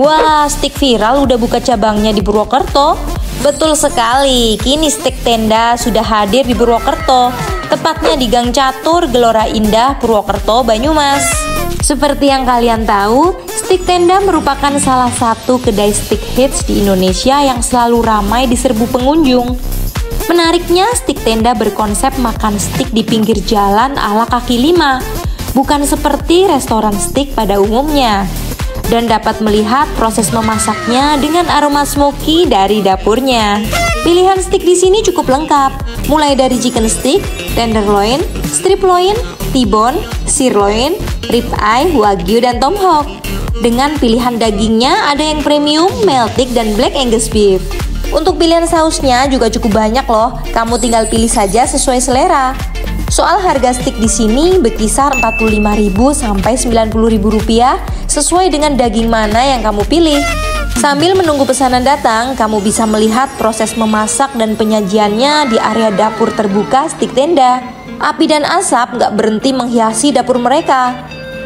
Wah, stik viral udah buka cabangnya di Purwokerto. Betul sekali, kini stik tenda sudah hadir di Purwokerto, tepatnya di Gang Catur, Gelora Indah, Purwokerto, Banyumas. Seperti yang kalian tahu, stik tenda merupakan salah satu kedai stik hits di Indonesia yang selalu ramai diserbu pengunjung. Menariknya, stik tenda berkonsep makan stik di pinggir jalan ala kaki lima, bukan seperti restoran stik pada umumnya. Dan dapat melihat proses memasaknya dengan aroma smoky dari dapurnya. Pilihan stik di sini cukup lengkap, mulai dari chicken stick, tenderloin, strip loin, T-bone, sirloin, rib eye, wagyu, dan tomahawk. Dengan pilihan dagingnya ada yang premium, meltik, dan black angus beef. Untuk pilihan sausnya juga cukup banyak loh, kamu tinggal pilih saja sesuai selera. Soal harga stik di sini berkisar Rp45.000 sampai Rp90.000 sesuai dengan daging mana yang kamu pilih. Sambil menunggu pesanan datang, kamu bisa melihat proses memasak dan penyajiannya di area dapur terbuka stik tenda. Api dan asap nggak berhenti menghiasi dapur mereka.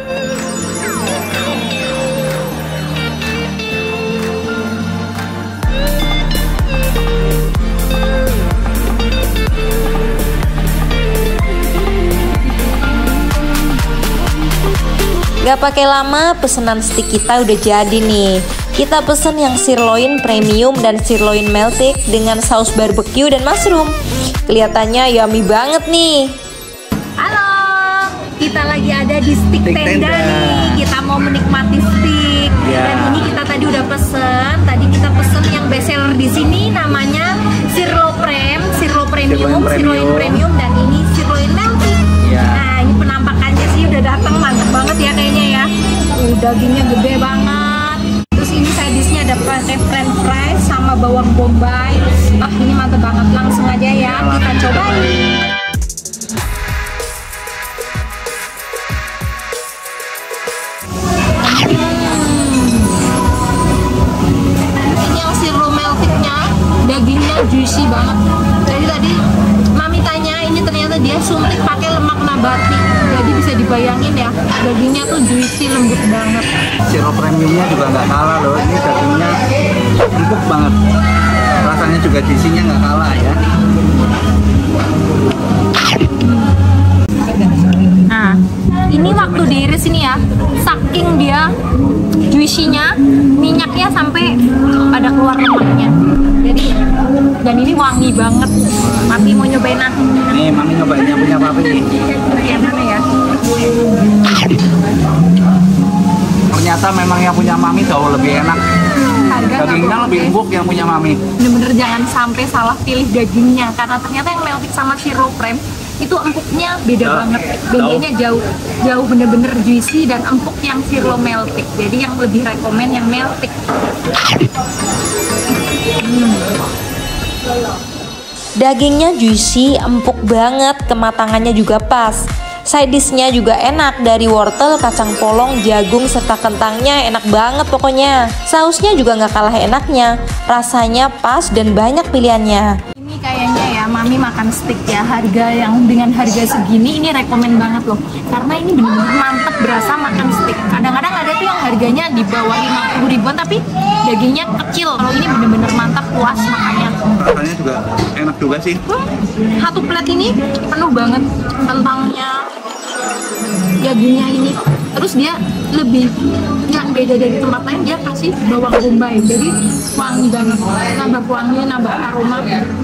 Gak pakai lama, pesanan stik kita udah jadi nih. Kita pesen yang sirloin premium dan sirloin meltik dengan saus barbecue dan mushroom. Kelihatannya yummy banget nih. Halo, kita lagi ada di stik tenda nih. Kita mau menikmati stik. Dan ini kita tadi udah pesen. Tadi kita pesen yang best seller di sini namanya sirloin premium, dan ini sirloin meltik. Nah, ini penampakannya sih udah datang, mantep banget ya kayaknya ya. Dagingnya gede banget. Terus ini side dish-nya ada pakai french fries sama bawang bombay. Ini mantep banget, langsung aja ya kita cobain. Ini yang sirloin meltiknya, dagingnya juicy banget. Jadi tadi mami tanya, ini ternyata dia suntik pakai lemak nabati. Jadi bisa dibayangin ya, dagingnya tuh juicy, lembut banget. Sirop premiumnya juga nggak kalah loh, ini dagingnya empuk banget. Rasanya juga juicy-nya nggak kalah ya. Nah, ini waktu diiris ini ya, saking dia juicy-nya, minyaknya sampai pada keluar lemaknya. Jadi, dan ini wangi banget. Papi mau nyobain ah. Nih, mami nyobain yang punya papi nih. Yang mana ya? Ternyata memang yang punya mami jauh lebih enak. Dagingnya lebih empuk yang punya mami. Bener-bener jangan sampai salah pilih dagingnya, karena ternyata yang meltik sama sirloin itu empuknya beda banget. Bedanya jauh bener-bener juicy dan empuk yang sirloin meltik. Jadi yang lebih rekomen yang meltik. Dagingnya juicy, empuk banget, kematangannya juga pas. Side dish-nya juga enak, dari wortel, kacang polong, jagung, serta kentangnya enak banget pokoknya. Sausnya juga nggak kalah enaknya, rasanya pas dan banyak pilihannya. Ini kayaknya ya, mami makan steak ya, harga yang dengan harga segini ini rekomen banget loh. Karena ini bener-bener mantep, berasa makan steak. Kadang-kadang ada tuh yang harganya di bawah 50 ribuan tapi dagingnya kecil. Kalau ini bener-bener mantap, puas makannya. Rasanya juga enak juga sih. Satu plate ini penuh banget, kentangnya, dagingnya ini. Terus dia lebih yang beda dari tempat lain, dia kasih bawang bombay, jadi wangi banget, nambah wangi, nambah aroma.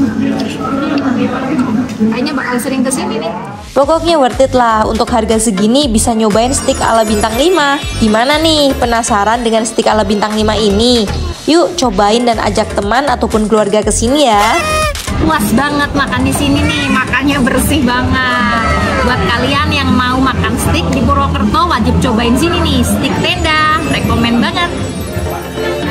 Kayaknya bakal sering kesini nih. Pokoknya worth it lah, untuk harga segini bisa nyobain stik ala bintang 5. Gimana nih, penasaran dengan stik ala bintang 5 ini? Yuk cobain dan ajak teman ataupun keluarga ke sini ya. Puas banget makan di sini nih, makannya bersih banget. Buat kalian yang mau makan stik di Purwokerto wajib cobain sini nih, stik tenda, rekomen banget.